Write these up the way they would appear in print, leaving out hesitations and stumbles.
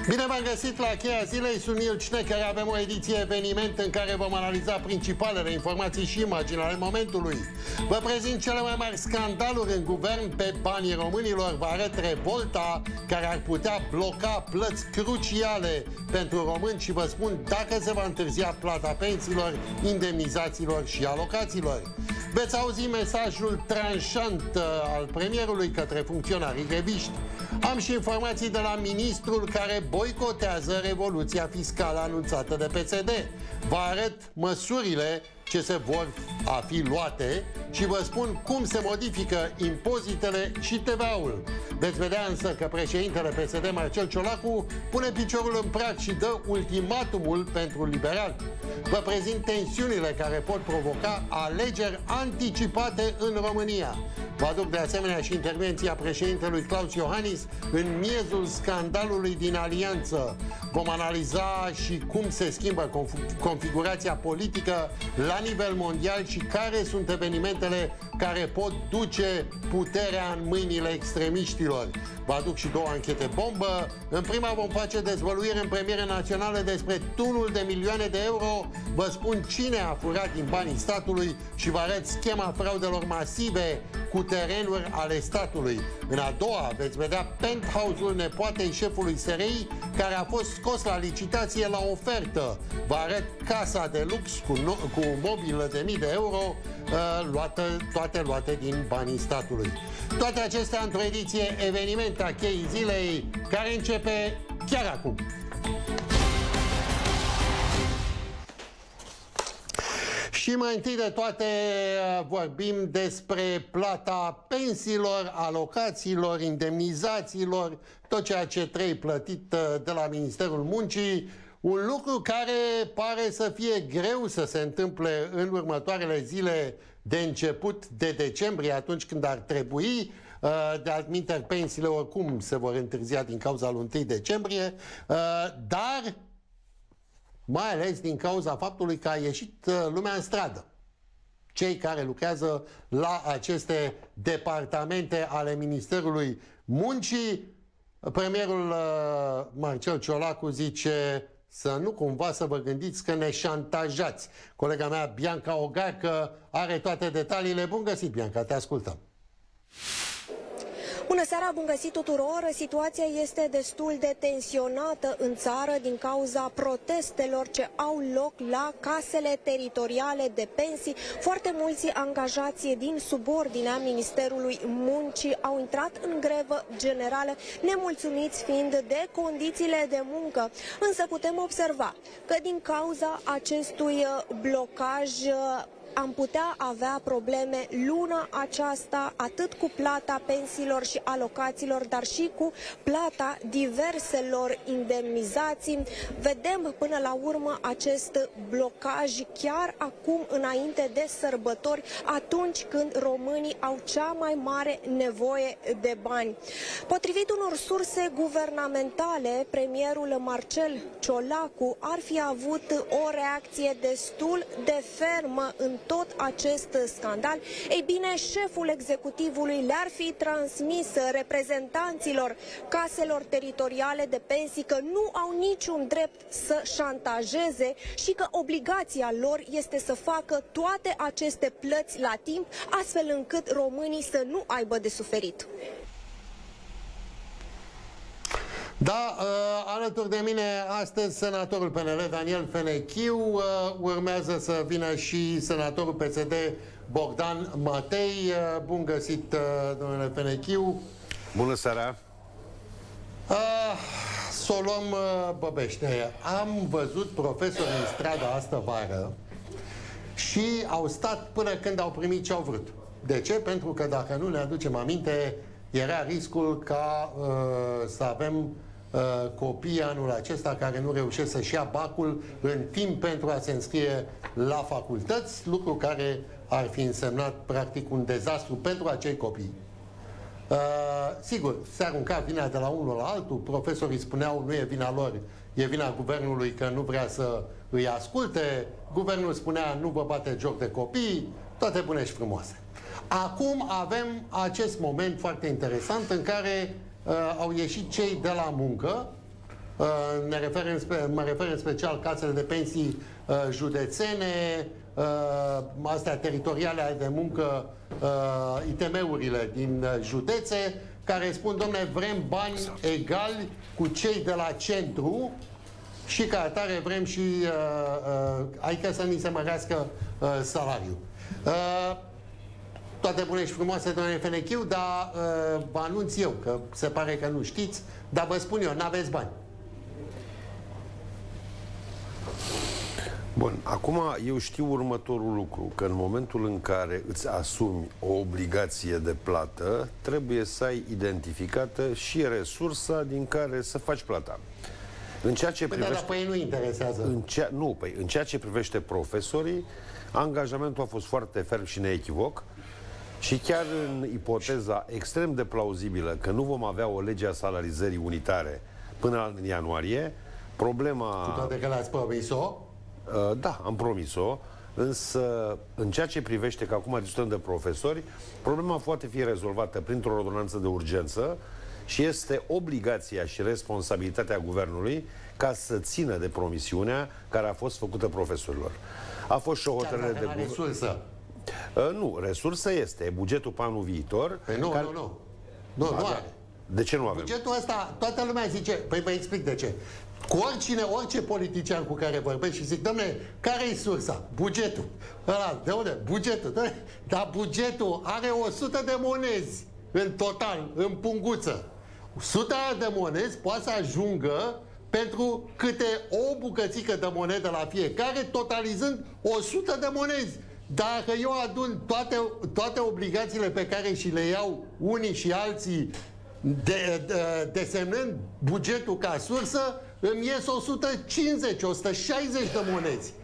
Bine v-am găsit la Cheia Zilei, sunt Nil Șnecher. Avem o ediție eveniment în care vom analiza principalele informații și imagini ale momentului. Vă prezint cele mai mari scandaluri în guvern pe banii românilor. Vă arăt revolta care ar putea bloca plăți cruciale pentru români și vă spun dacă se va întârzia plata pensiilor, indemnizațiilor și alocațiilor. Veți auzi mesajul tranșant al premierului către funcționarii greviști. Am și informații de la ministrul care boicotează revoluția fiscală anunțată de PSD. Vă arăt măsurile ce se vor a fi luate și vă spun cum se modifică impozitele și TVA-ul. Veți vedea însă că președintele PSD, Marcel Ciolacu, pune piciorul în prag și dă ultimatumul pentru liberal. Vă prezint tensiunile care pot provoca alegeri anticipate în România. Vă aduc de asemenea și intervenția președintelui Klaus Iohannis în miezul scandalului din Alianță. Vom analiza și cum se schimbă configurația politică la nivel mondial și care sunt evenimentele care pot duce puterea în mâinile extremiștilor. Vă aduc și două anchete bombă. În prima vom face dezvăluiri în premieră națională despre tunul de milioane de euro. Vă spun cine a furat din banii statului și vă arăt schema fraudelor masive cu terenuri ale statului. În a doua veți vedea penthouse-ul nepoatei șefului SRI care a fost scos la licitație la ofertă. Vă arăt casa de lux cu mobilă de mii de euro toate luate din banii statului. Toate acestea într-o ediție eveniment a Cheii Zilei care începe chiar acum. Și mai întâi de toate vorbim despre plata pensiilor, alocațiilor, indemnizațiilor, tot ceea ce trebuie plătit de la Ministerul Muncii. Un lucru care pare să fie greu să se întâmple în următoarele zile de început de decembrie, atunci când ar trebui. De altminteri, pensiile oricum se vor întârzia din cauza lui 1 decembrie, dar mai ales din cauza faptului că a ieșit lumea în stradă. Cei care lucrează la aceste departamente ale Ministerului Muncii. Premierul Marcel Ciolacu zice să nu cumva să vă gândiți că ne șantajați. Colega mea, Bianca Ogarcă, are toate detaliile. Bun găsit, Bianca, te ascultăm. Bună seara, bun găsit tuturor! Situația este destul de tensionată în țară din cauza protestelor ce au loc la casele teritoriale de pensii. Foarte mulți angajați din subordinea Ministerului Muncii au intrat în grevă generală, nemulțumiți fiind de condițiile de muncă. Însă putem observa că din cauza acestui blocaj am putea avea probleme luna aceasta atât cu plata pensiilor și alocațiilor, dar și cu plata diverselor indemnizații. Vedem până la urmă acest blocaj chiar acum înainte de sărbători, atunci când românii au cea mai mare nevoie de bani. Potrivit unor surse guvernamentale, premierul Marcel Ciolacu ar fi avut o reacție destul de fermă în tot acest scandal. Ei bine, șeful executivului le-ar fi transmis reprezentanților caselor teritoriale de pensii că nu au niciun drept să șantajeze și că obligația lor este să facă toate aceste plăți la timp, astfel încât românii să nu aibă de suferit. Da, alături de mine astăzi senatorul PNL Daniel Fenechiu, urmează să vină și senatorul PSD Bogdan Matei. Bun găsit, domnule Fenechiu. Bună seara. Să o luăm băbește. Am văzut profesori în stradă astă vară și au stat până când au primit ce au vrut. De ce? Pentru că dacă nu ne aducem aminte, era riscul ca să avem copii anul acesta care nu reușesc să-și ia bacul în timp pentru a se înscrie la facultăți, lucru care ar fi însemnat practic un dezastru pentru acei copii. Sigur, se arunca vina de la unul la altul, profesorii spuneau nu e vina lor, e vina guvernului că nu vrea să îi asculte, guvernul spunea nu vă bate joc de copii, toate bune și frumoase. Acum avem acest moment foarte interesant în care au ieșit cei de la muncă mă refer în special casele de pensii județene, astea teritoriale de muncă, ITM-urile din județe, care spun, dom'le, vrem bani egali cu cei de la centru și ca atare vrem și adică să ni se mărească salariul. Toate bune și frumoase, domnule Fenechiu, dar vă anunț eu, că se pare că nu știți, dar vă spun eu, n-aveți bani. Bun, acum eu știu următorul lucru, că în momentul în care îți asumi o obligație de plată, trebuie să ai identificată și resursa din care să faci plata. În ceea ce privește... Dar păi nu interesează. În ceea ce privește profesorii, angajamentul a fost foarte ferm și neechivoc și chiar în ipoteza extrem de plauzibilă că nu vom avea o lege a salarizării unitare până în ianuarie, problema... Cu toate că l-ați promis-o? Da, am promis-o, însă în ceea ce privește că acum discutăm de profesori, problema poate fi rezolvată printr-o ordonanță de urgență și este obligația și responsabilitatea guvernului ca să țină de promisiunea care a fost făcută profesorilor. A fost și o hotărâre de resursă. Nu, resursă este bugetul pe anul viitor. Păi nu, care... nu are. De ce nu avem? Bugetul ăsta, toată lumea zice, păi vă explic de ce. Cu oricine, orice politician cu care vorbesc și zic, dom'le, care-i sursa? Bugetul. Ăla, de unde? Bugetul. Dar bugetul are 100 de monezi în total, în punguță. 100 de monezi poate să ajungă pentru câte o bucățică de monedă la fiecare, totalizând 100 de monezi. Dacă eu adun toate obligațiile pe care și le iau unii și alții, desemnând bugetul ca sursă, îmi ies 150, 160 de monezi.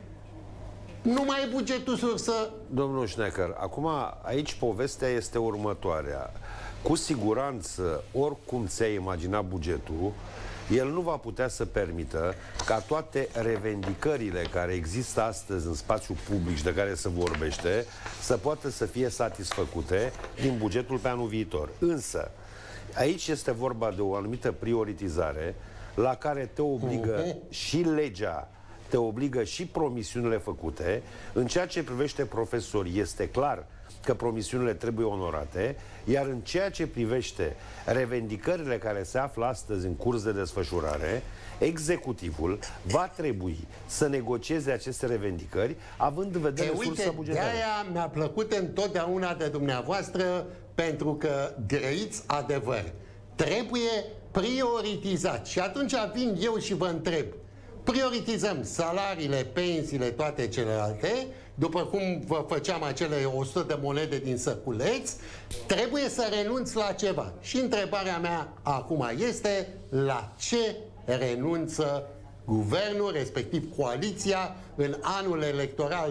Nu mai e bugetul sursă. Domnul Schnecker, acum aici povestea este următoarea. Cu siguranță, oricum ți-ai imaginat bugetul, el nu va putea să permită ca toate revendicările care există astăzi în spațiu public și de care se vorbește să poată să fie satisfăcute din bugetul pe anul viitor. Însă, aici este vorba de o anumită prioritizare la care te obligă și legea, te obligă și promisiunile făcute. În ceea ce privește profesorii, este clar că promisiunile trebuie onorate, iar în ceea ce privește revendicările care se află astăzi în curs de desfășurare, executivul va trebui să negocieze aceste revendicări, având în vedere sursa bugetară. De-aia mi-a plăcut întotdeauna de dumneavoastră, pentru că grăiți adevăr. Trebuie prioritizat. Și atunci vin eu și vă întreb, prioritizăm salariile, pensiile, toate celelalte, după cum vă făceam acele 100 de monede din săculeț, trebuie să renunț la ceva. Și întrebarea mea acum este, la ce renunță guvernul, respectiv coaliția, în anul electoral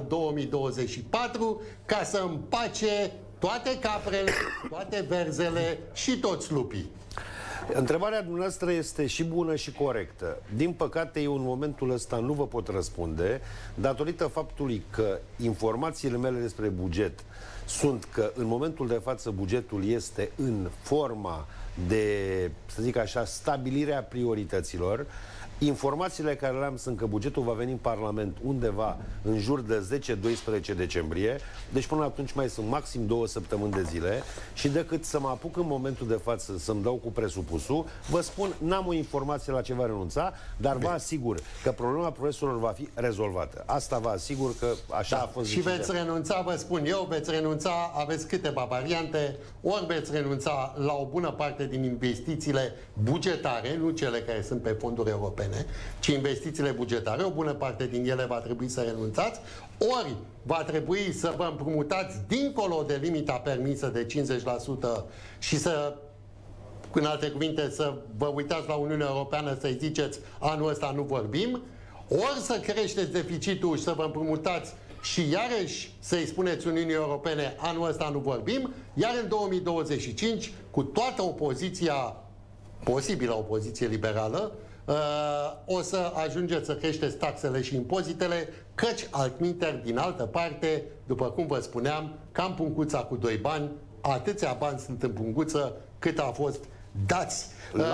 2024, ca să împace toate caprele, toate verzele și toți lupii? Întrebarea dumneavoastră este și bună și corectă. Din păcate, eu în momentul ăsta nu vă pot răspunde, datorită faptului că informațiile mele despre buget sunt că în momentul de față bugetul este în forma de, să zic așa, stabilirea priorităților. Informațiile care le-am sunt că bugetul va veni în Parlament undeva în jur de 10-12 decembrie, deci până atunci mai sunt maxim 2 săptămâni de zile și decât să mă apuc în momentul de față să-mi dau cu presupusul, vă spun, n-am o informație la ce va renunța, dar vă asigur că problema profesorilor va fi rezolvată. Asta vă asigur că așa a fost. Și veți renunța, vă spun eu, veți renunța, aveți câteva variante, ori veți renunța la o bună parte din investițiile bugetare, nu cele care sunt pe fonduri europene, ci investițiile bugetare, o bună parte din ele va trebui să renunțați, ori va trebui să vă împrumutați dincolo de limita permisă de 50% și să, în alte cuvinte, să vă uitați la Uniunea Europeană să-i ziceți anul ăsta nu vorbim, ori să creșteți deficitul și să vă împrumutați și iarăși să-i spuneți Uniunii Europene anul ăsta nu vorbim, iar în 2025, cu toată opoziția, posibilă opoziție liberală, o să ajungeți să creșteți taxele și impozitele, căci altminteri, din altă parte, după cum vă spuneam, cam punguța cu 2 bani, atâția bani sunt în punguță cât a fost dați.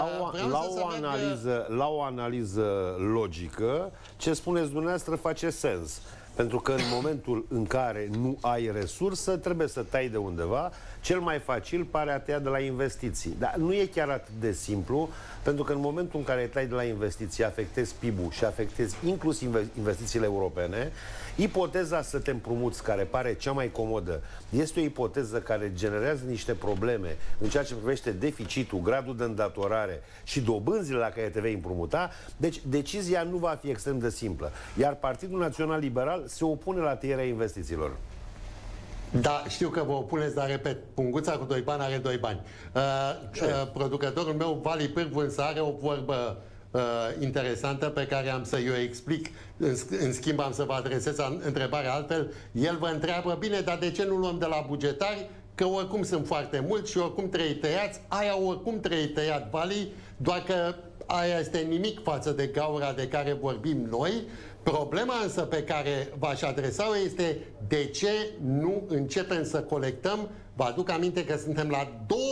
La o analiză logică, ce spuneți dumneavoastră face sens. Pentru că în momentul în care nu ai resursă, trebuie să tai de undeva. Cel mai facil pare a tăia de la investiții. Dar nu e chiar atât de simplu, pentru că în momentul în care tai de la investiții, afectezi PIB-ul și afectezi inclusiv investițiile europene, ipoteza să te împrumuți, care pare cea mai comodă, este o ipoteză care generează niște probleme în ceea ce privește deficitul, gradul de îndatorare și dobânzile la care te vei împrumuta. Deci decizia nu va fi extrem de simplă. Iar Partidul Național Liberal se opune la tăierea investițiilor. Da, știu că vă opuneți, dar repet, punguța cu 2 bani are 2 bani. Producătorul meu, Vali Pârvu, însă are o vorbă interesantă pe care am să eu explic. În schimb, am să vă adresez întrebarea altfel. El vă întreabă, bine, dar de ce nu luăm de la bugetari? Că oricum sunt foarte mulți și oricum trebuie tăiați. Aia oricum trebuie tăiat, Vali, doar că aia este nimic față de gaura de care vorbim noi. Problema însă pe care v-aș adresa-o este de ce nu începem să colectăm. Vă aduc aminte că suntem la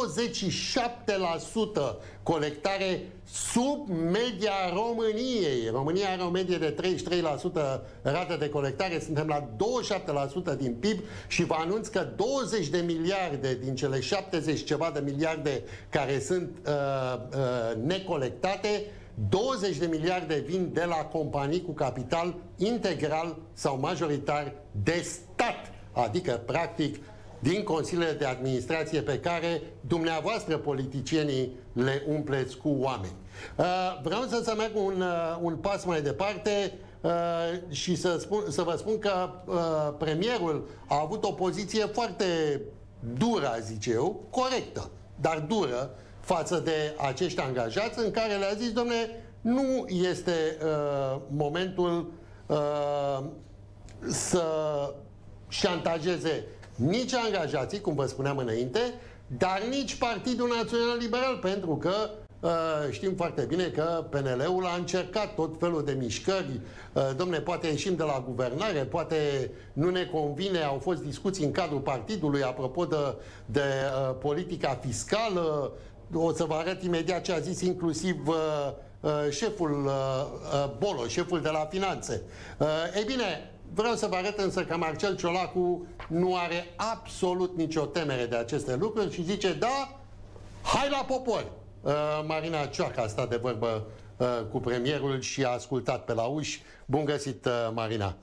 27% colectare sub media României. România are o medie de 33% rată de colectare, suntem la 27% din PIB și vă anunț că 20 de miliarde din cele 70 ceva de miliarde care sunt necolectate, 20 de miliarde vin de la companii cu capital integral sau majoritar de stat, adică practic din consiliile de administrație pe care dumneavoastră politicienii le umpleți cu oameni. Vreau să merg un pas mai departe și să vă spun că premierul a avut o poziție foarte dură, zice eu, corectă, dar dură, față de acești angajați, în care le-a zis, dom'le, nu este momentul să șantajeze nici angajații, cum vă spuneam înainte, dar nici Partidul Național Liberal, pentru că știm foarte bine că PNL-ul a încercat tot felul de mișcări. Dom'le, poate ieșim de la guvernare, poate nu ne convine, au fost discuții în cadrul partidului apropo de politica fiscală. O să vă arăt imediat ce a zis inclusiv șeful Bolo, șeful de la Finanțe. Ei bine, vreau să vă arăt însă că Marcel Ciolacu nu are absolut nicio temere de aceste lucruri și zice, da, hai la popor! Marina Cioacă a stat de vorbă cu premierul și a ascultat pe la uși. Bun găsit, Marina!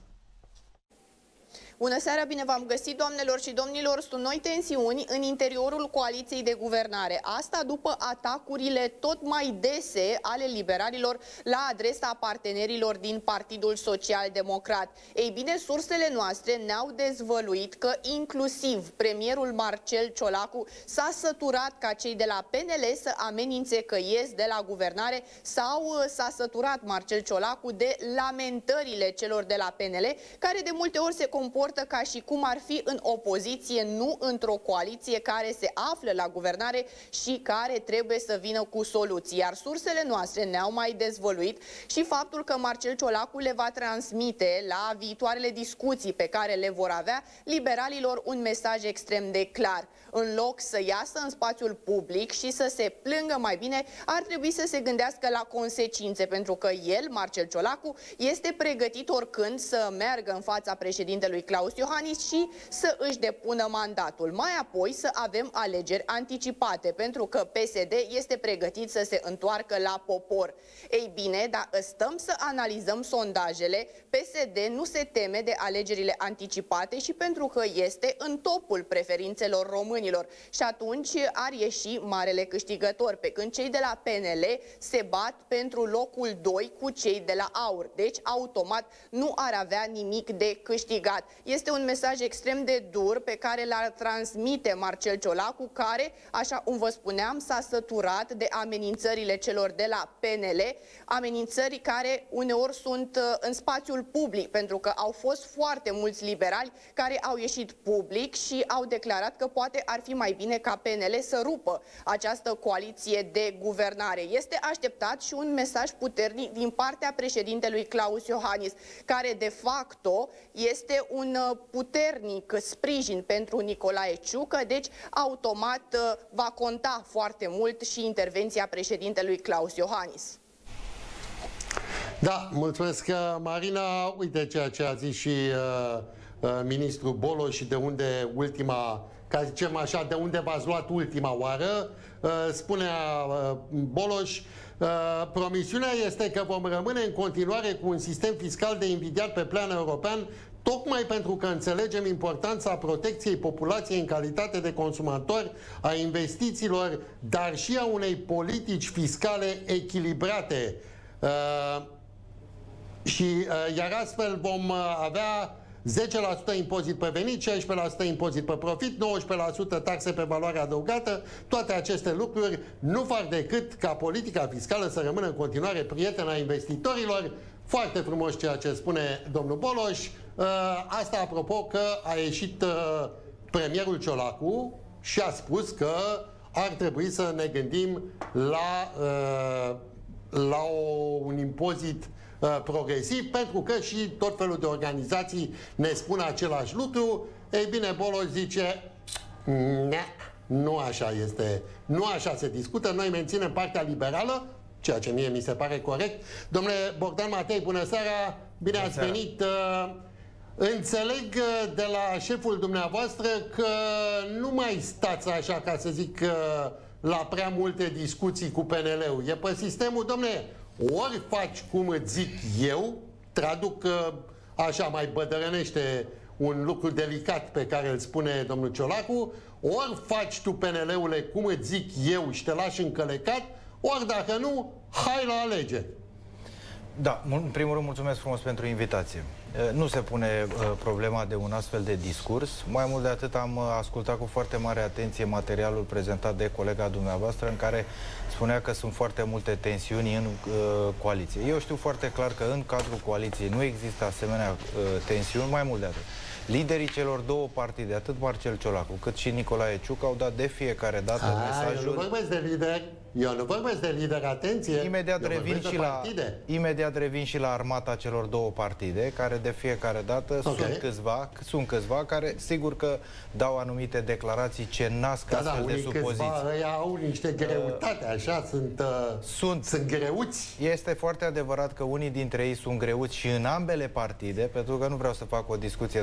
Bună seara, bine v-am găsit, doamnelor și domnilor. Sunt noi tensiuni în interiorul coaliției de guvernare. Asta după atacurile tot mai dese ale liberalilor la adresa partenerilor din Partidul Social Democrat. Ei bine, sursele noastre ne-au dezvăluit că inclusiv premierul Marcel Ciolacu s-a săturat ca cei de la PNL să amenințe că ies de la guvernare sau s-a săturat Marcel Ciolacu de lamentările celor de la PNL, care de multe ori se comportă ca și cum ar fi în opoziție, nu într-o coaliție care se află la guvernare și care trebuie să vină cu soluții. Iar sursele noastre ne-au mai dezvăluit și faptul că Marcel Ciolacu le va transmite la viitoarele discuții pe care le vor avea liberalilor un mesaj extrem de clar. În loc să iasă în spațiul public și să se plângă mai bine, ar trebui să se gândească la consecințe, pentru că el, Marcel Ciolacu, este pregătit oricând să meargă în fața președintelui Klaus Iohannis și să își depună mandatul. Mai apoi să avem alegeri anticipate, pentru că PSD este pregătit să se întoarcă la popor. Ei bine, dacă stăm să analizăm sondajele, PSD nu se teme de alegerile anticipate și pentru că este în topul preferințelor românilor. Și atunci ar ieși marele câștigător, pe când cei de la PNL se bat pentru locul 2 cu cei de la AUR. Deci, automat, nu ar avea nimic de câștigat. Este un mesaj extrem de dur pe care l-ar transmite Marcel Ciolacu, care, așa cum vă spuneam, s-a săturat de amenințările celor de la PNL, amenințări care uneori sunt în spațiul public, pentru că au fost foarte mulți liberali care au ieșit public și au declarat că poate ar fi mai bine ca PNL să rupă această coaliție de guvernare. Este așteptat și un mesaj puternic din partea președintelui Klaus Iohannis, care de facto este un puternic sprijin pentru Nicolae Ciucă, deci automat va conta foarte mult și intervenția președintelui Klaus Iohannis. Da, mulțumesc, Marina. Uite ceea ce a zis și ministrul Boloș și de unde ultima, ca zicem așa, de unde v-ați luat ultima oară. Spunea Boloș, promisiunea este că vom rămâne în continuare cu un sistem fiscal de invidiat pe plan european, tocmai pentru că înțelegem importanța protecției populației în calitate de consumator, a investițiilor, dar și a unei politici fiscale echilibrate. Iar astfel vom avea 10% impozit pe venit, 16% impozit pe profit, 19% taxe pe valoare adăugată. Toate aceste lucruri nu fac decât ca politica fiscală să rămână în continuare prietena investitorilor. Foarte frumos ceea ce spune domnul Boloș. Asta apropo că a ieșit premierul Ciolacu și a spus că ar trebui să ne gândim la un impozit progresiv, pentru că și tot felul de organizații ne spun același lucru. Ei bine, Boloș zice, nu așa este, nu așa se discută, noi menținem partea liberală, ceea ce mie mi se pare corect. Domnule Bogdan Matei, bună seara, bine ați venit. Înțeleg de la șeful dumneavoastră că nu mai stați așa, ca să zic, la prea multe discuții cu PNL-ul. E pe sistemul, domnule, ori faci cum îți zic eu, traduc așa mai bădărănește un lucru delicat pe care îl spune domnul Ciolacu, ori faci tu, PNL-ule, cum îți zic eu și te lași încălecat, ori dacă nu, hai la alegeri. Da, în primul rând mulțumesc frumos pentru invitație. Nu se pune problema de un astfel de discurs. Mai mult de atât am ascultat cu foarte mare atenție materialul prezentat de colega dumneavoastră, în care spunea că sunt foarte multe tensiuni în coaliție. Eu știu foarte clar că în cadrul coaliției nu există asemenea tensiuni. Mai mult de atât, liderii celor două partide, atât Marcel Ciolacu cât și Nicolae Ciucă, au dat de fiecare dată mesajul... Eu nu vorbesc de lideri. Eu nu vorbesc de lideri, atenție. Imediat revin și la armata celor două partide, care de fiecare dată sunt câțiva care sigur că dau anumite declarații ce nasc astfel de supoziții. Câțiva au niște greutate, așa, sunt greuți. Este foarte adevărat că unii dintre ei sunt greuți și în ambele partide, pentru că nu vreau să fac o discuție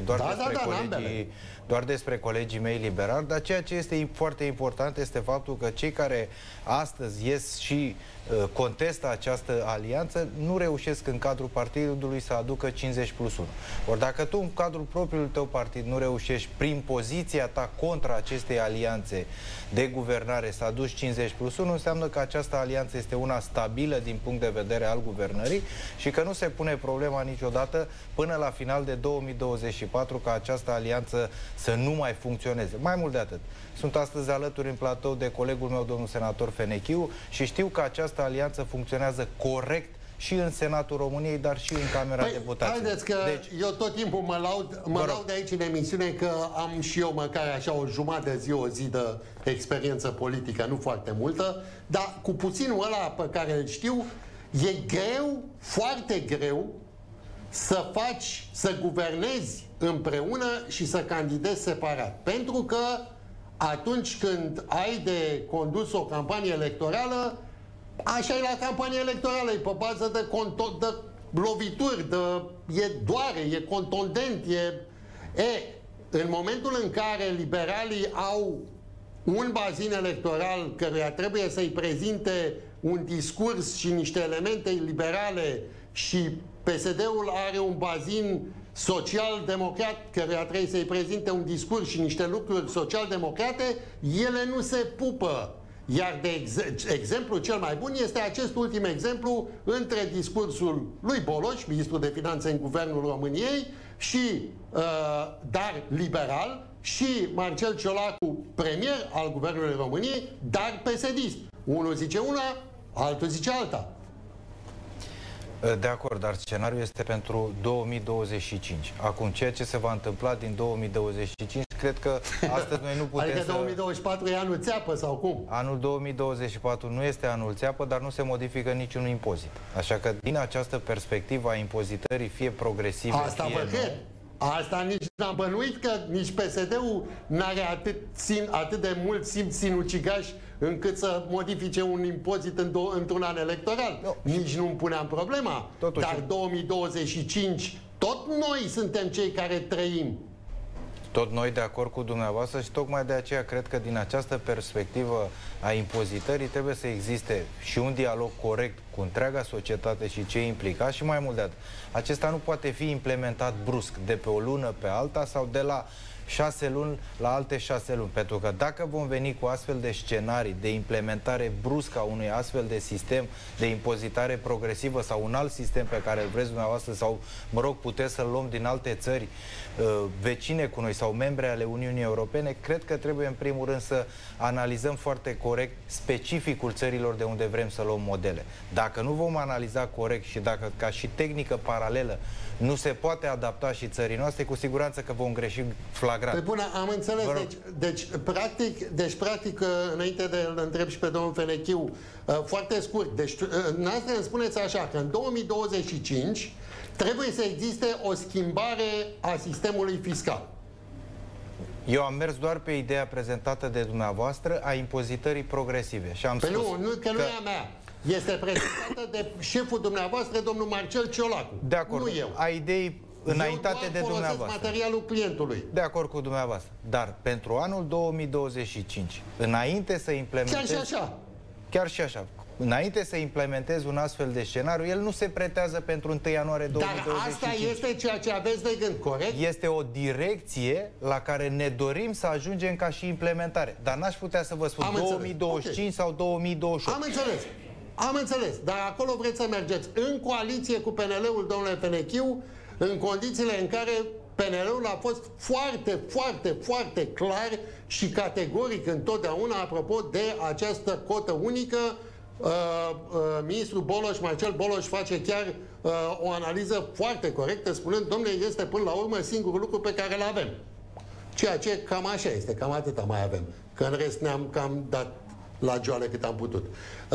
doar despre colegii mei liberali, dar ceea ce este foarte important este faptul că cei care astăzi ies și contestă această alianță nu reușesc în cadrul partidului să aducă 50+1. Ori dacă tu în cadrul propriului tău partid nu reușești prin poziția ta contra acestei alianțe de guvernare să aduci 50+1, înseamnă că această alianță este una stabilă din punct de vedere al guvernării și că nu se pune problema niciodată până la final de 2024 ca această alianță să nu mai funcționeze. Mai mult de atât, sunt astăzi alături în platou de colegul meu, domnul senator Fenechiu, și știu că această alianță funcționează corect și în Senatul României, dar și în Camera Deputaților. Haideți că eu tot timpul mă laud de aici în emisiune că am și eu măcar așa o jumătate de zi, o zi de experiență politică, nu foarte multă, dar cu puținul ăla pe care îl știu, e greu, foarte greu, să guvernezi împreună și să candidezi separat. Pentru că atunci când ai de condus o campanie electorală, așa e la campanie electorală, e pe bază de lovituri, e doare, e contundent, în momentul în care liberalii au un bazin electoral căruia trebuie să-i prezinte un discurs și niște elemente liberale și PSD-ul are un bazin social-democrat căruia trebuie să-i prezinte un discurs și niște lucruri social-democrate, ele nu se pupă. Iar exemplu cel mai bun este acest ultim exemplu între discursul lui Boloș, ministrul de finanțe în Guvernul României, și dar liberal, și Marcel Ciolacu, premier al Guvernului României, dar PSD-ist. Unul zice una, altul zice alta. De acord, dar scenariul este pentru 2025. Acum, ceea ce se va întâmpla din 2025, cred că astăzi noi nu putem adică 2024 e anul țeapă sau cum? Anul 2024 nu este anul țeapă, dar nu se modifică niciun impozit. Așa că din această perspectivă a impozitării, fie progresive, asta fie nu, Asta nici n-am bănuit că nici PSD-ul n-are atât de mult simț sinucigaș încât să modifice un impozit într-un an electoral. No. Nici nu-mi puneam problema. Totuși. Dar 2025, tot noi suntem cei care trăim. Tot noi de acord cu dumneavoastră și tocmai de aceea cred că din această perspectivă a impozitării trebuie să existe și un dialog corect cu întreaga societate și cei implicați și mai mult de atât. Acesta nu poate fi implementat brusc, de pe o lună pe alta sau de la 6 luni la alte 6 luni. Pentru că dacă vom veni cu astfel de scenarii de implementare bruscă a unui astfel de sistem de impozitare progresivă sau un alt sistem pe care îl vreți dumneavoastră sau, mă rog, puteți să-l luăm din alte țări vecine cu noi sau membre ale Uniunii Europene, cred că trebuie în primul rând să analizăm foarte corect specificul țărilor de unde vrem să luăm modele. Dacă nu vom analiza corect și dacă ca și tehnică paralelă nu se poate adapta și țării noastre, cu siguranță că vom greși flagrant. Pe bună, am înțeles. Deci, practic, înainte de îl întreb și pe domnul Fenechiu, foarte scurt, deci, noastră îmi spuneți așa, că în 2025 trebuie să existe o schimbare a sistemului fiscal. Eu am mers doar pe ideea prezentată de dumneavoastră a impozitării progresive. Și am spus că nu e a mea. Este prezentată de șeful dumneavoastră, domnul Marcel Ciolacu. De acord. Nu eu. A idei înaintate de dumneavoastră. Materialul clientului. De acord cu dumneavoastră. Dar pentru anul 2025, înainte să implementezi... Chiar și așa. Chiar și așa. Înainte să implementezi un astfel de scenariu, el nu se pretează pentru 1 ianuarie 2025. Dar asta este ceea ce aveți de gând, corect? Este o direcție la care ne dorim să ajungem ca și implementare. Dar n-aș putea să vă spun 2025 sau 2028. Am înțeles. Am înțeles. Dar acolo vreți să mergeți în coaliție cu PNL-ul, domnule Fenechiu, în condițiile în care PNL-ul a fost foarte, foarte, foarte clar și categoric întotdeauna apropo de această cotă unică. Ministrul Boloș, Marcel Boloș, face chiar o analiză foarte corectă, spunând, domnule, este până la urmă singurul lucru pe care îl avem. Ceea ce cam așa este, cam atâta mai avem. Că în rest ne-am cam dat la joale cât am putut.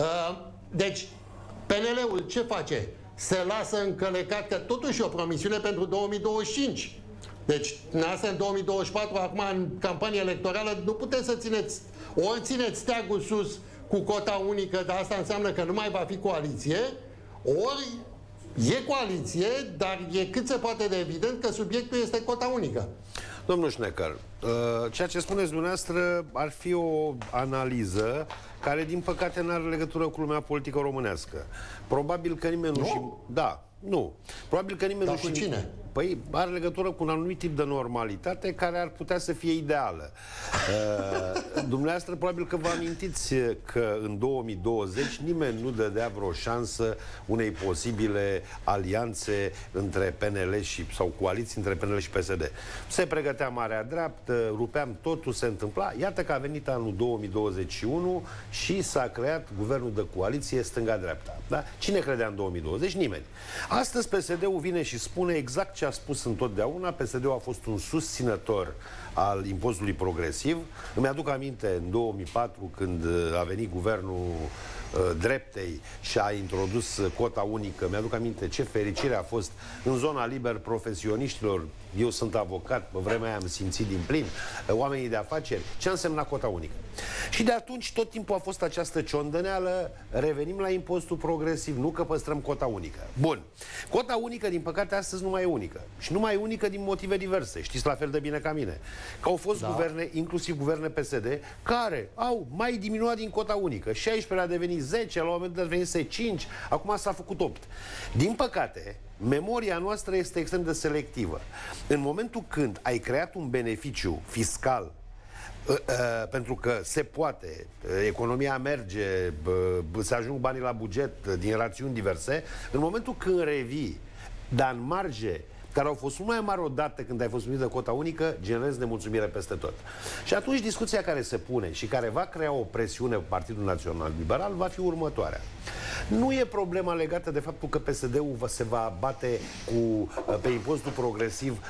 Deci, PNL-ul ce face? Se lasă încălecat, că totuși e o promisiune pentru 2025. Deci, asta în 2024, acum în campanie electorală, nu puteți să țineți, ori țineți steagul sus cu cota unică, dar asta înseamnă că nu mai va fi coaliție, ori e coaliție, dar e cât se poate de evident că subiectul este cota unică. Domnul Schnecker, ceea ce spuneți dumneavoastră ar fi o analiză care, din păcate, nu are legătură cu lumea politică românească. Probabil că nimeni nu... Da, nu. Probabil că nimeni nu... Dar cu cine? Păi are legătură cu un anumit tip de normalitate care ar putea să fie ideală. Dumneavoastră probabil că vă amintiți că în 2020 nimeni nu dădea vreo șansă unei posibile alianțe între PNL sau coaliții între PNL și PSD. Se pregătea Marea Dreaptă, rupeam totul, se întâmpla. Iată că a venit anul 2021 și s-a creat guvernul de coaliție stânga-dreapta. Da? Cine credea în 2020? Nimeni. Astăzi PSD-ul vine și spune exact ce a spus întotdeauna. PSD-ul a fost un susținător al impozitului progresiv. Îmi aduc aminte în 2004 când a venit guvernul dreptei și a introdus cota unică. Mi-aduc aminte ce fericire a fost în zona liber profesioniștilor. Eu sunt avocat, pe vremea aia am simțit din plin, oamenii de afaceri. Ce a însemnat cota unică? Și de atunci tot timpul a fost această ciondăneală, revenim la impozitul progresiv, nu că păstrăm cota unică. Bun. Cota unică, din păcate, astăzi nu mai e unică. Și nu mai e unică din motive diverse. Știți la fel de bine ca mine. Că au fost guverne, inclusiv guverne PSD, care au mai diminuat din cota unică. 16 a devenit 10, la un moment dat a devenit 5, acum s-a făcut 8. Din păcate, memoria noastră este extrem de selectivă. În momentul când ai creat un beneficiu fiscal, pentru că se poate, economia merge, se ajung banii la buget din rațiuni diverse, în momentul când revii, dar în marge care au fost mult mai mari odată când ai fost numit de cota unică, generezi nemulțumire peste tot. Și atunci discuția care se pune și care va crea o presiune pe Partidul Național Liberal va fi următoarea. Nu e problema legată de faptul că PSD-ul se va bate pe impozitul progresiv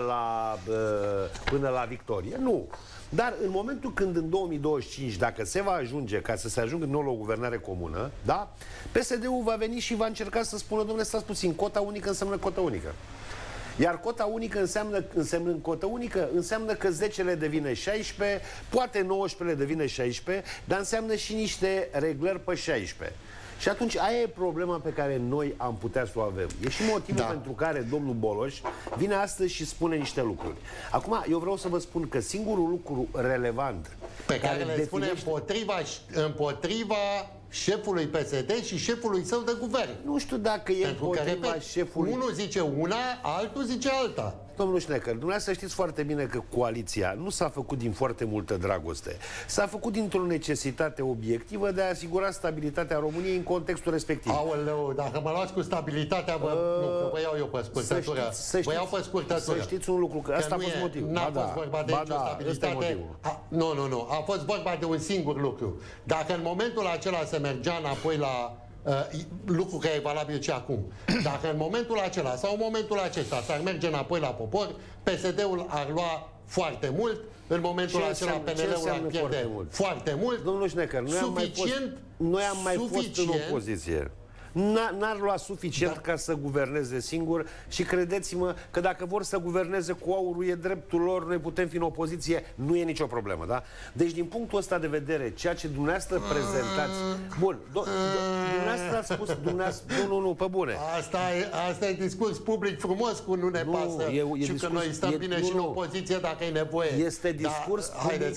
până la victorie. Nu. Dar în momentul când în 2025, dacă se va ajunge, ca să se ajungă din nou la o guvernare comună, da, PSD-ul va veni și va încerca să spună, domnule, stați puțin, cota unică înseamnă cota unică. Iar cota unică înseamnă că 10-le devine 16, poate 19-le devine 16, dar înseamnă și niște reglări pe 16. Și atunci aia e problema pe care noi am putea să o avem. E și motivul pentru care domnul Boloș vine astăzi și spune niște lucruri. Acum, eu vreau să vă spun că singurul lucru relevant pe care le spune împotriva șefului PSD și șefului său de guvern. Nu știu dacă e împotriva șefului... Unul zice una, altul zice alta. Domnul Șnecker, dumneavoastră știți foarte bine că coaliția nu s-a făcut din foarte multă dragoste. S-a făcut dintr-o necesitate obiectivă de a asigura stabilitatea României în contextul respectiv. Aoleu, dacă mă luați cu stabilitatea, nu, că vă iau eu pe scurtătură. Vă iau pe scurtătură. Să știți un lucru, că asta a fost motivul. N-a fost vorba de nicio stabilitate. Nu. A fost vorba de un singur lucru. Dacă în momentul acela se mergea înapoi la lucru care e valabil și acum. Dacă în momentul acela sau în momentul acesta s-ar merge înapoi la popor, PSD-ul ar lua foarte mult, în momentul acela PNL-ul ar pierde foarte mult. Domnul Șnecker, noi am mai fost în opoziție. N-ar lua suficient ca să guverneze singur și credeți-mă că dacă vor să guverneze cu aurul, e dreptul lor, noi putem fi în opoziție, nu e nicio problemă, da? Deci din punctul ăsta de vedere, ceea ce dumneavoastră prezentați... Bun, dumneavoastră ați spus, nu, pe bune. Asta e discurs public frumos cu nu ne pasă și că noi stăm bine și în opoziție dacă e nevoie. Este discurs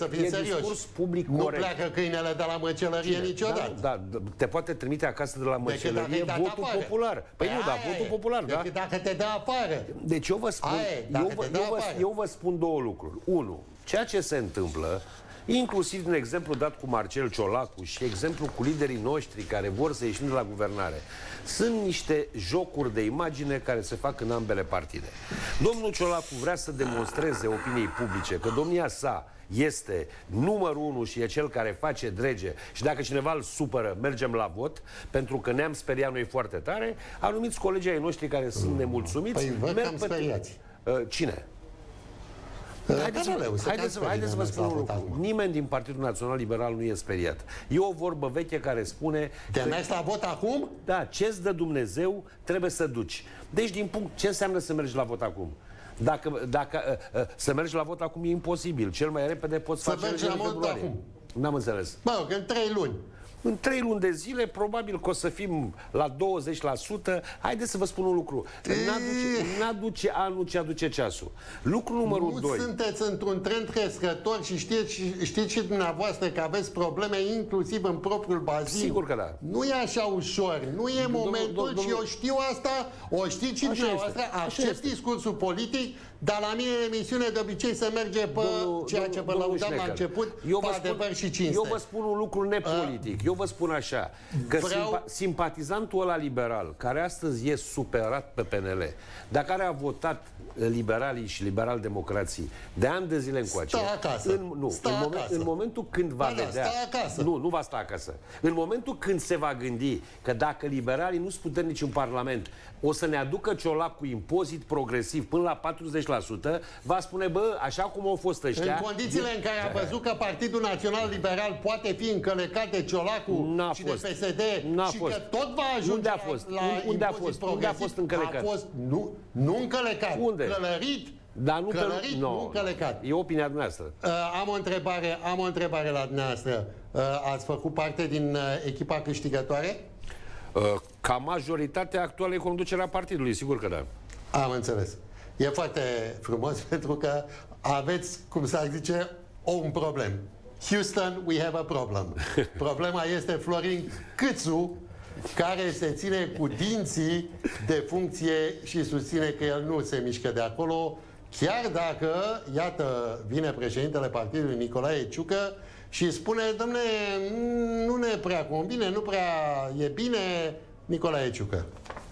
public corect. Nu pleacă câinele de la măcelărie niciodată. Da, te poate trimite acasă de la măcelărie. E votul popular. Păi nu, da, votul popular, da? Dacă te dă afară. Deci eu vă spun, eu vă spun două lucruri. Unu, ceea ce se întâmplă, inclusiv din exemplu dat cu Marcel Ciolacu și exemplu cu liderii noștri care vor să ieșim de la guvernare, sunt niște jocuri de imagine care se fac în ambele partide. Domnul Ciolacu vrea să demonstreze opiniei publice că domnia sa este numărul 1 și e cel care face drege și dacă cineva îl supără, mergem la vot, pentru că ne-am speriat noi foarte tare. Anumiți colegii ai noștri care sunt nemulțumiți. Păi văd că am speriați. Cine? Haideți să vă spun un lucru. Nimeni din Partidul Național Liberal nu e speriat. E o vorbă veche care spune... Te mergi la vot acum? Da, ce-ți dă Dumnezeu trebuie să duci. Deci din punct, ce înseamnă să mergi la vot acum? Dacă să mergi la vot acum e imposibil. Cel mai repede poți face în februarie. N-am înțeles. Mă rog, în 3 luni. În 3 luni de zile, probabil că o să fim la 20%. Haideți să vă spun un lucru. N-aduce anul ce aduce ceasul. Lucru numărul 2. Nu sunteți într-un trend crescător și știți și dumneavoastră că aveți probleme inclusiv în propriul bazin. Sigur că da. Nu e așa ușor. Nu e momentul și eu știu asta, o știți și dumneavoastră. Accept discursul politic, dar la mine în emisiune de obicei se merge pe ceea ce vă lăudam la început, pe adevăr și cinste. Eu vă spun un lucru nepolitic. Eu vă spun așa, că simpatizantul ăla liberal, care astăzi e superat pe PNL, dar care a votat liberalii și liberal-democrații de ani de zile încoace, în momentul când va vedea... Nu va sta acasă. În momentul când se va gândi că dacă liberalii nu sunt puternici în Parlament, o să ne aducă Ciolacu impozit progresiv până la 40%, va spune, bă, așa cum au fost ăștia... În condițiile în care a văzut că Partidul Național Liberal poate fi încălecat de Ciolacu și de PSD și că tot va ajunge la impozit progresiv... Unde a fost încălecat? A fost, nu încălecat, unde? Călărit. Dar nu încălecat. E opinia dumneavoastră. Am o întrebare la dumneavoastră. Ați făcut parte din echipa câștigătoare? Ca majoritatea actualei conducerea partidului, sigur că da. Am înțeles. E foarte frumos pentru că aveți, cum s-ar zice, un problem. Houston, we have a problem. Problema este Florin Câțu, care se ține cu dinții de funcție și susține că el nu se mișcă de acolo, chiar dacă, iată, vine președintele partidului Nicolae Ciucă și spune, dom'le, nu ne prea convine, nu prea e bine, Nicolae Ciucă.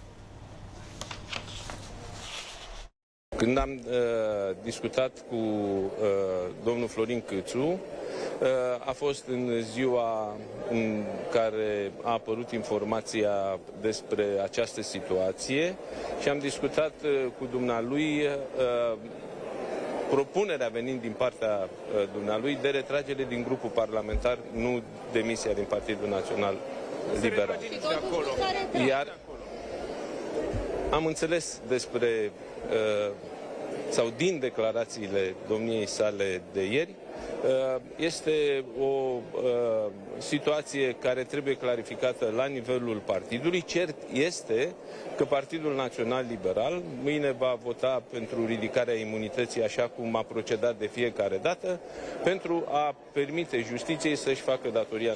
Când am discutat cu domnul Florin Câțu, a fost în ziua în care a apărut informația despre această situație și am discutat cu dumnealui propunerea venind din partea dumnealui de retragere din grupul parlamentar, nu demisia din Partidul Național Liberal. Am înțeles despre, sau din declarațiile domniei sale de ieri, este o situație care trebuie clarificată la nivelul partidului. Cert este că Partidul Național Liberal mâine va vota pentru ridicarea imunității, așa cum a procedat de fiecare dată, pentru a permite justiției să-și facă datoria.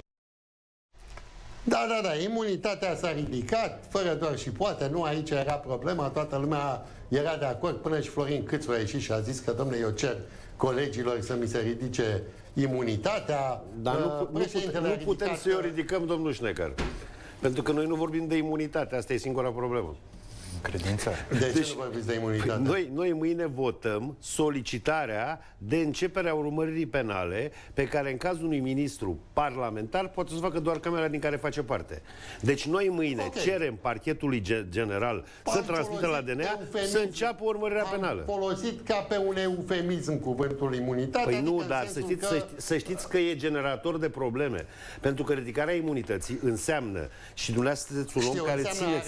Da, imunitatea s-a ridicat, fără doar și poate, nu aici era problema, toată lumea era de acord, până și Florin Cîțu a ieșit și a zis că, dom'le, eu cer colegilor să mi se ridice imunitatea. Dar nu putem să o ridicăm, domnul Șnecar, pentru că noi nu vorbim de imunitate, asta e singura problemă. Credințare. De ce nu vorbiți de imunitate? Noi mâine votăm solicitarea de începere a urmăririi penale pe care în cazul unui ministru parlamentar poate să facă doar Camera din care face parte. Deci noi mâine cerem Parchetului General să transmită la DNA să înceapă urmărirea penală. Am folosit ca pe un eufemism cuvântul imunitate. Păi nu, dar să știți că e generator de probleme. Pentru că ridicarea imunității înseamnă, și dumneavoastră sunteți un om care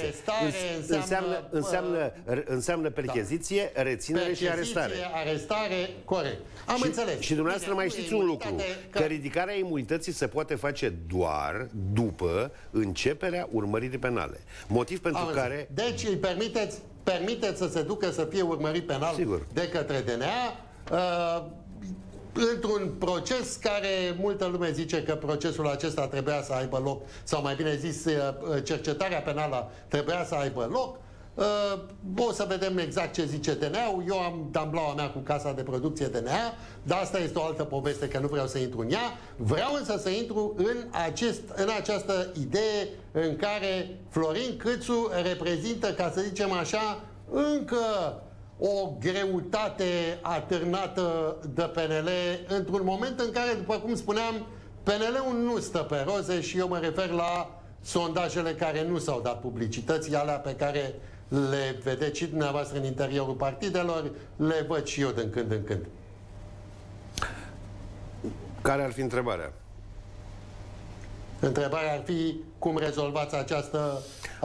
înseamnă percheziție, reținere și arestare. Arestare, corect. Am înțeles. Și dumneavoastră mai știți un lucru, că ridicarea imunității se poate face doar după începerea urmăririi penale. Motiv pentru care... Deci îi permiteți să se ducă să fie urmărit penal de către DNA, într-un proces care multă lume zice că procesul acesta trebuia să aibă loc, sau mai bine zis, cercetarea penală trebuia să aibă loc. O să vedem exact ce zice DNA-ul. Eu am damblaua mea cu casa de producție DNA, dar asta este o altă poveste, că nu vreau să intru în ea. Vreau însă să intru în această idee în care Florin Cîțu reprezintă, ca să zicem așa, încă o greutate atârnată de PNL, într-un moment în care, după cum spuneam, PNL-ul nu stă pe roze, și eu mă refer la sondajele care nu s-au dat publicității, alea pe care le vedeți și dumneavoastră în interiorul partidelor, le văd și eu din când în când. Care ar fi întrebarea? Întrebarea ar fi cum rezolvați această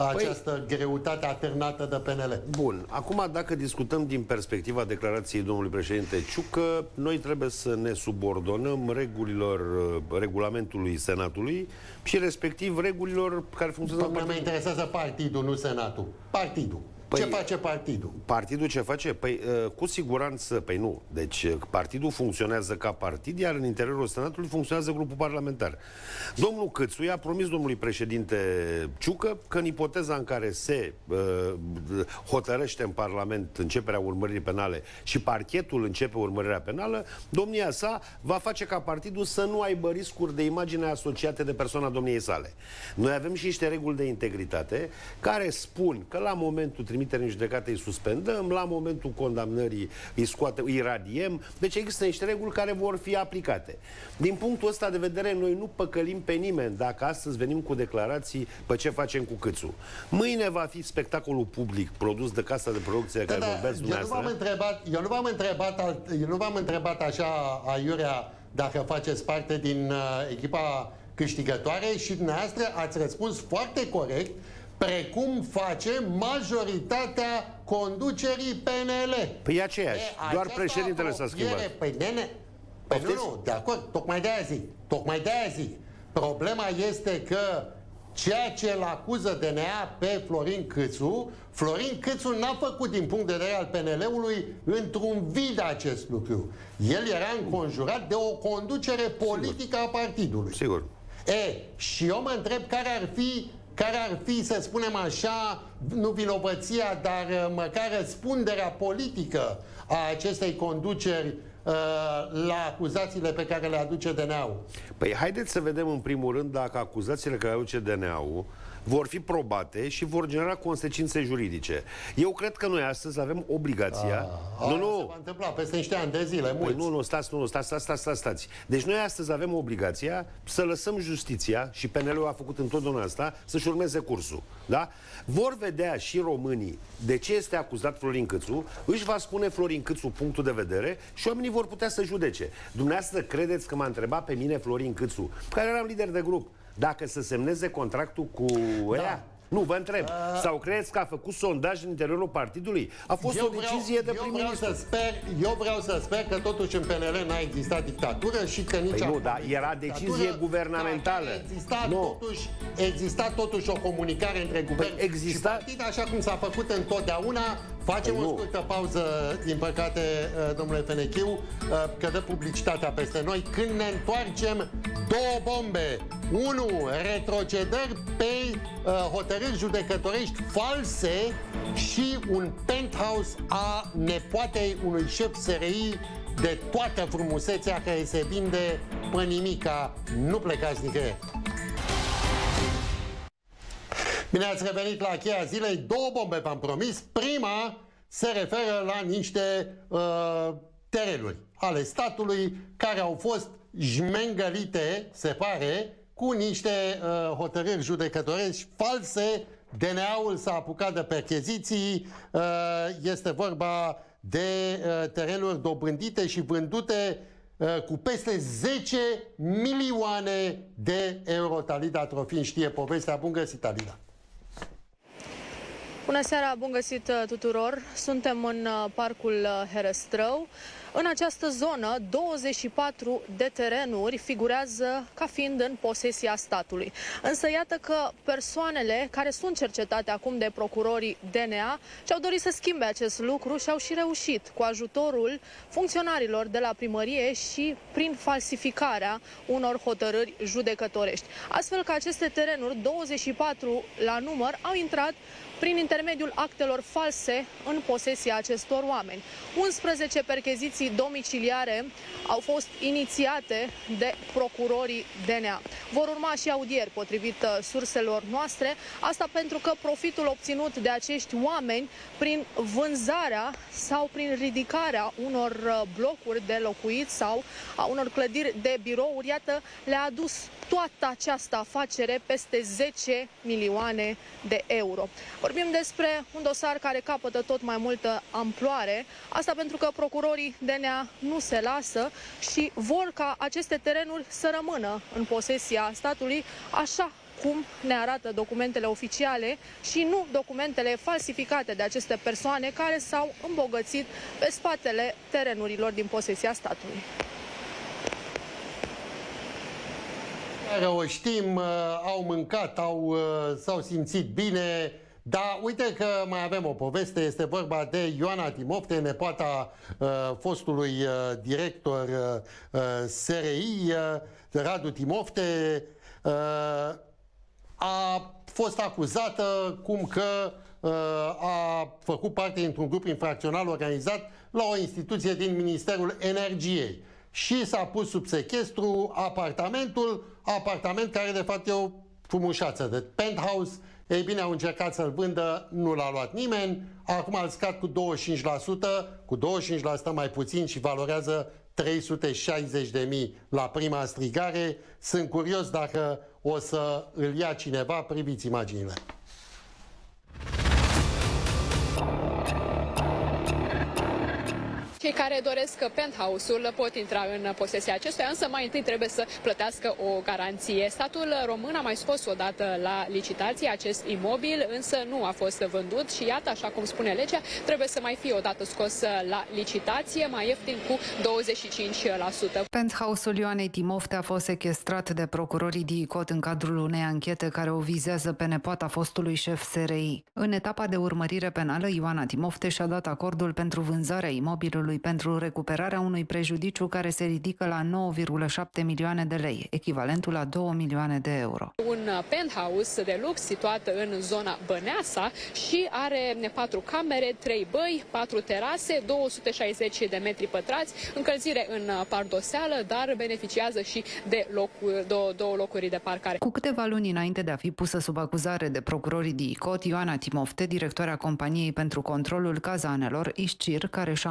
greutate atârnată de PNL. Bun. Acum, dacă discutăm din perspectiva declarației domnului președinte Ciucă, noi trebuie să ne subordonăm regulamentului Senatului și respectiv regulilor care funcționează. Mă interesează partidul, nu Senatul. Partidul. Ce face partidul? Partidul ce face? Păi, cu siguranță, păi nu. Deci, partidul funcționează ca partid, iar în interiorul Senatului funcționează grupul parlamentar. Domnul Cîțu i-a promis domnului președinte Ciucă că în ipoteza în care se hotărăște în Parlament începerea urmăririi penale și parchetul începe urmărirea penală, domnia sa va face ca partidul să nu aibă riscuri de imagine asociate de persoana domniei sale. Noi avem și niște reguli de integritate care spun că la momentul trimiterii în judecată îi suspendăm, la momentul condamnării îi radiem. Deci există niște reguli care vor fi aplicate. Din punctul ăsta de vedere, noi nu păcălim pe nimeni dacă astăzi venim cu declarații pe ce facem cu Cîțu. Mâine va fi spectacolul public produs de casa de producție de care vorbeați dumneavoastră. Eu nu v-am întrebat așa aiurea dacă faceți parte din echipa câștigătoare, și dumneavoastră ați răspuns foarte corect, precum face majoritatea conducerii PNL. Păi e aceeași, doar președintele s-a schimbat. Păi nu, de acord, tocmai de-aia zic. Problema este că ceea ce îl acuză DNA pe Florin Cîțu, Florin Cîțu n-a făcut din punct de vedere al PNL-ului într-un vid acest lucru. El era înconjurat de o conducere politică a partidului. Sigur. Și eu mă întreb care ar fi, să spunem așa, nu vinovăția, dar măcar răspunderea politică a acestei conduceri la acuzațiile pe care le aduce DNA-ul. Păi haideți să vedem în primul rând dacă acuzațiile care le aduce DNA-ul vor fi probate și vor genera consecințe juridice. Eu cred că noi astăzi avem obligația... Se va întâmpla peste niște ani de zile, mulți. Păi stați. Deci noi astăzi avem obligația să lăsăm justiția, și PNL-ul a făcut întotdeauna asta, să-și urmeze cursul. Da? Vor vedea și românii de ce este acuzat Florin Cîțu, își va spune Florin Cîțu punctul de vedere și oamenii vor putea să judece. Dumneavoastră credeți că m-a întrebat pe mine Florin Cîțu, care eram lider de grup, dacă să semneze contractul cu ea? Nu, vă întreb. Sau credeți că a făcut sondaj în interiorul partidului? A fost o decizie de prim-ministru. Eu vreau să sper că totuși în PNL n-a existat dictatură și că nici... Nu, dar era decizie guvernamentală. Exista totuși o comunicare între guvern și partid, așa cum s-a făcut întotdeauna. Facem o scurtă pauză, din păcate, domnule Fenechiu, că dă publicitatea peste noi. Când ne întoarcem, două bombe. 1. Retrocedări pe hotărâri judecătorești false și un penthouse a nepoatei unui șef SRI de toată frumusețea care se vinde pe nimica. Nu plecați nicăieri. Bine ați revenit la cheia zilei. Două bombe v-am promis. Prima se referă la niște terenuri ale statului care au fost jmengălite, se pare, cu niște hotărâri judecătorești false. DNA-ul s-a apucat de percheziții. Este vorba de terenuri dobândite și vândute cu peste 10 milioane de euro. Talida Trofin știe povestea. Bun găsit, Talida! Bună seara, bun găsit tuturor! Suntem în parcul Herăstrău. În această zonă, 24 de terenuri figurează ca fiind în posesia statului. Însă iată că persoanele care sunt cercetate acum de procurorii DNA și-au dorit să schimbe acest lucru și au și reușit cu ajutorul funcționarilor de la primărie și prin falsificarea unor hotărâri judecătorești. Astfel că aceste terenuri, 24 la număr, au intrat prin intermediul actelor false în posesia acestor oameni. 11 percheziții domiciliare au fost inițiate de procurorii DNA. Vor urma și audieri potrivit surselor noastre, asta pentru că profitul obținut de acești oameni prin vânzarea sau prin ridicarea unor blocuri de locuit sau a unor clădiri de birouri, iată, le-a adus toată această afacere peste 10 milioane de euro. Vorbim despre un dosar care capătă tot mai multă amploare, asta pentru că procurorii DNA nu se lasă și vor ca aceste terenuri să rămână în posesia statului, așa cum ne arată documentele oficiale și nu documentele falsificate de aceste persoane care s-au îmbogățit pe spatele terenurilor din posesia statului. O știm, au mâncat, s-au simțit bine, dar uite că mai avem o poveste. Este vorba de Ioana Timofte, nepoata fostului director SRI, Radu Timofte. A fost acuzată cum că a făcut parte dintr-un grup infracțional organizat la o instituție din Ministerul Energiei. Și s-a pus sub sechestru apartament care de fapt e o frumușață de penthouse. Ei bine, au încercat să-l vândă, nu l-a luat nimeni. Acum îl scad cu 25%, cu 25% mai puțin și valorează 360.000 la prima strigare. Sunt curios dacă o să îl ia cineva. Priviți imaginile. Cei care doresc penthouse-ul pot intra în posesia acestuia, însă mai întâi trebuie să plătească o garanție. Statul român a mai scos odată la licitație acest imobil, însă nu a fost vândut și iată, așa cum spune legea, trebuie să mai fie odată scos la licitație, mai ieftin cu 25%. Penthouse-ul Ioanei Timofte a fost sechestrat de procurorii DICOT în cadrul unei anchete care o vizează pe nepoata fostului șef SRI. În etapa de urmărire penală, Ioana Timofte și-a dat acordul pentru vânzarea imobilului pentru recuperarea unui prejudiciu care se ridică la 9,7 milioane de lei, echivalentul la 2 milioane de euro. Un penthouse de lux situat în zona Băneasa și are 4 camere, 3 băi, 4 terase, 260 de metri pătrați, încălzire în pardoseală, dar beneficiază și de două locuri de parcare. Cu câteva luni înainte de a fi pusă sub acuzare de procurorii DICOT, Ioana Timofte, directoarea companiei pentru controlul cazanelor, ISCIR, care și-a mobilat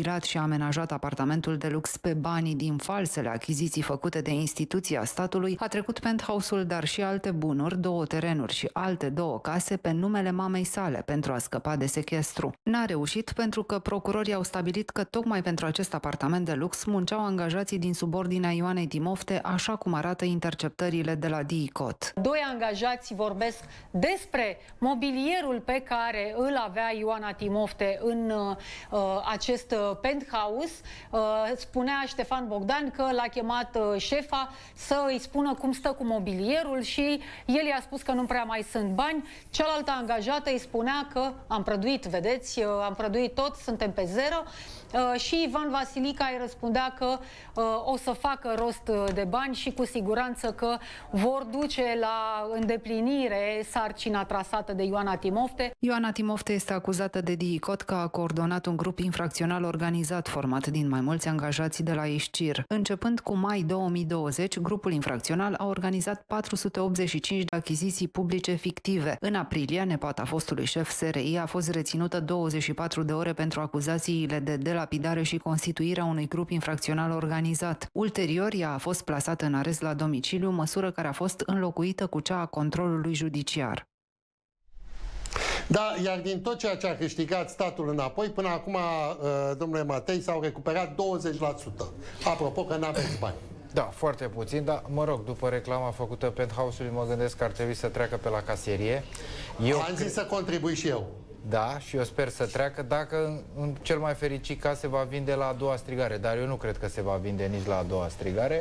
remobilat și amenajat apartamentul de lux pe banii din falsele achiziții făcute de instituția statului, a trecut penthouse-ul, dar și alte bunuri, 2 terenuri și alte 2 case pe numele mamei sale pentru a scăpa de sechestru. N-a reușit pentru că procurorii au stabilit că tocmai pentru acest apartament de lux munceau angajații din subordinea Ioanei Timofte, așa cum arată interceptările de la DICOT. 2 angajați vorbesc despre mobilierul pe care îl avea Ioana Timofte în acest penthouse. Spunea Ștefan Bogdan că l-a chemat șefa să îi spună cum stă cu mobilierul și el i-a spus că nu prea mai sunt bani. Cealaltă angajată îi spunea că am prăduit, vedeți, am prăduit tot, suntem pe zero. Și Ivan Vasilica îi răspundea că o să facă rost de bani și cu siguranță că vor duce la îndeplinire sarcina trasată de Ioana Timofte. Ioana Timofte este acuzată de DICOT că a coordonat un grup infracțional organizat format din mai mulți angajați de la ISCIR. Începând cu mai 2020, grupul infracțional a organizat 485 de achiziții publice fictive. În aprilie, nepoata fostului șef SRI a fost reținută 24 de ore pentru acuzațiile de lapidare și constituirea unui grup infracțional organizat. Ulterior, ea a fost plasată în arest la domiciliu, măsură care a fost înlocuită cu cea a controlului judiciar. Da, iar din tot ceea ce a câștigat statul înapoi, până acum, domnule Matei, s-au recuperat 20%. Apropo că n-aveți bani. Da, foarte puțin, dar mă rog, după reclama făcută penthouse-ului, mă gândesc că ar trebui să treacă pe la casierie. Am zis să contribui și eu. Da, și eu sper să treacă dacă în cel mai fericit caz se va vinde la a doua strigare, dar eu nu cred că se va vinde nici la a doua strigare,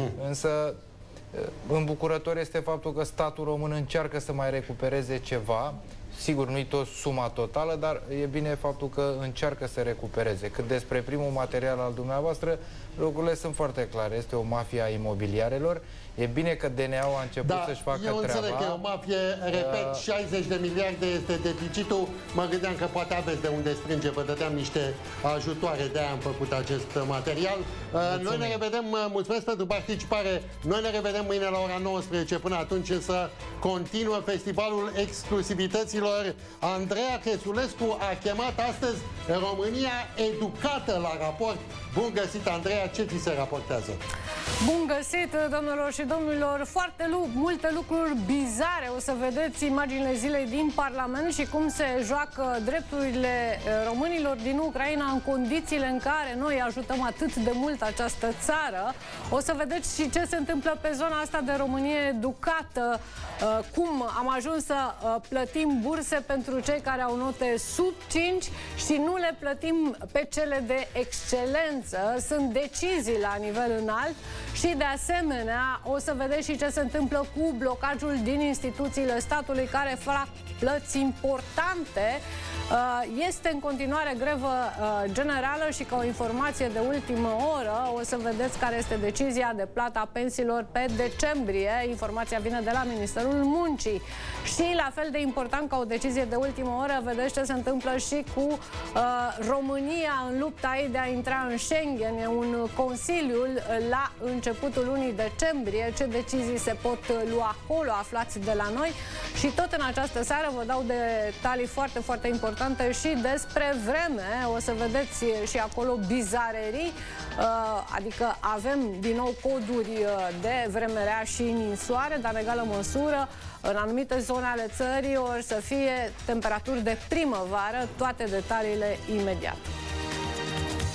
însă îmbucurător este faptul că statul român încearcă să mai recupereze ceva. Sigur, nu-i tot suma totală, dar e bine faptul că încearcă să recupereze. Cât despre primul material al dumneavoastră, lucrurile sunt foarte clare. Este o mafie a imobiliarelor. E bine că DNA-ul a început să-și facă treaba. Eu înțeleg că e o mafie, repet, 60 de miliarde este deficitul. Mă gândeam că poate aveți de unde strânge, vă dădeam niște ajutoare, de-aia am făcut acest material. Noi ne revedem, mulțumesc pentru participare, noi ne revedem mâine la ora 19, până atunci însă continuă festivalul exclusivităților. Andreea Crețulescu a chemat astăzi România educată la raport. Bun găsit, Andreea, ce ți se raportează? Bun găsit, domnilor și domnilor, multe lucruri bizare. O să vedeți imaginile zilei din Parlament și cum se joacă drepturile românilor din Ucraina în condițiile în care noi ajutăm atât de mult această țară. O să vedeți și ce se întâmplă pe zona asta de Românie educată, cum am ajuns să plătim burse pentru cei care au note sub 5 și nu le plătim pe cele de excelență. Sunt decizii la nivel înalt și de asemenea o să vedeți și ce se întâmplă cu blocajul din instituțiile statului care fac plăți importante. Este în continuare grevă generală și ca o informație de ultimă oră o să vedeți care este decizia de plată a pensiilor pe decembrie. Informația vine de la Ministerul Muncii. Și la fel de important ca o decizie de ultimă oră, vedeți ce se întâmplă și cu România în lupta ei de a intra în Schengen. E un consiliu la începutul lunii decembrie. Ce decizii se pot lua acolo, aflați de la noi. Și tot în această seară vă dau detalii foarte, foarte importante și despre vreme. O să vedeți și acolo bizarerii, adică avem din nou coduri de vreme rea și ninsoare, dar în egală măsură în anumite zone ale țării or să fie temperaturi de primăvară. Toate detaliile imediat.